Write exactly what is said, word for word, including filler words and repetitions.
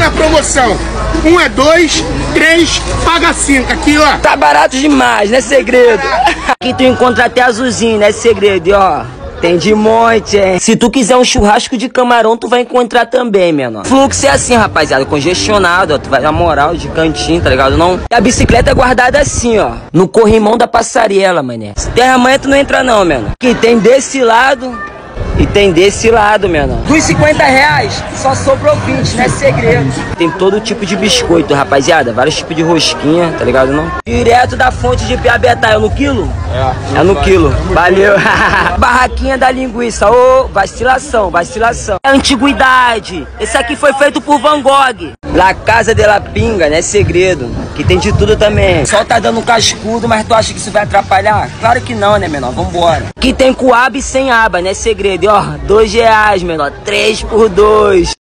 na promoção. Um é dois, três, paga cinco. Aqui, ó. Tá barato demais, né, segredo? Aqui tu encontra até azulzinho, né, segredo? E ó, tem de monte, hein? Se tu quiser um churrasco de camarão, tu vai encontrar também, menor. Fluxo é assim, rapaziada, congestionado, ó. Tu vai na moral, de cantinho, tá ligado? Não. E a bicicleta é guardada assim, ó. No corrimão da passarela, mané. Se terra manha, tu não entra não, menor. Aqui tem desse lado e tem desse lado, menor. Dos cinquenta reais, só sobrou vinte, né, segredo? Tem todo tipo de biscoito, rapaziada. Vários tipos de rosquinha, tá ligado, não? Direto da fonte de Piabetá, é no quilo? É. É no quilo. Valeu. Barraquinha da linguiça. Ô, oh, vacilação, vacilação. É antiguidade. Esse aqui foi feito por Van Gogh. La Casa de la Pinga, né, segredo? Que tem de tudo também. O sol tá dando um cascudo, mas tu acha que isso vai atrapalhar? Claro que não, né, menor? Vambora. Aqui tem com aba e sem aba, né, segredo? E ó, dois reais, menor. Três por dois.